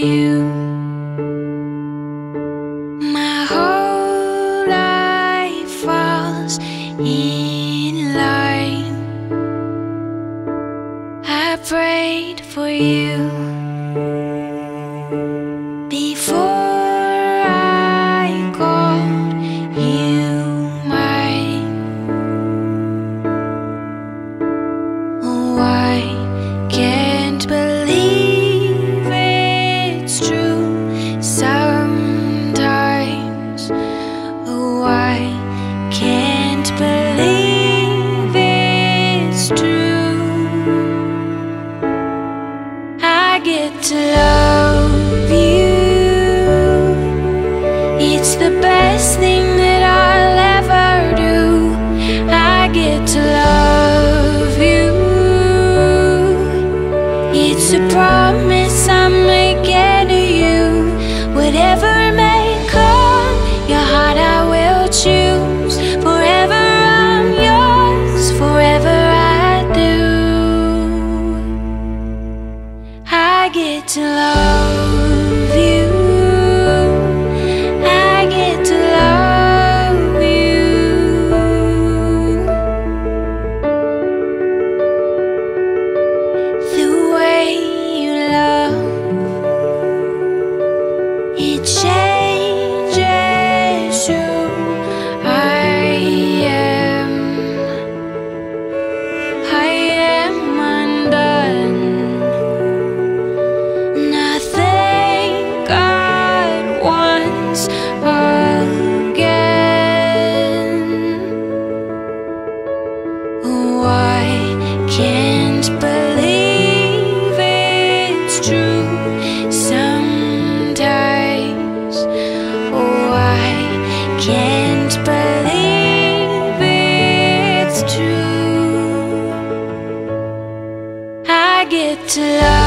you. My whole life falls in line. I prayed for you before I called you mine. Oh, I can't believe it's true sometimes. Oh, I can't believe it's true. I get to love you. It's the best thing that I'll ever do. I get to love you. It's a promise I'm making to you. Whatever may come, your heart I will choose. Forever I'm yours, forever I do. I get to love you. I get to love you. The way you love, it changes who I am. I am undone. Nothing God wants again. Oh, I can't believe it's true sometimes. Oh, I can't believe it's true. I get to love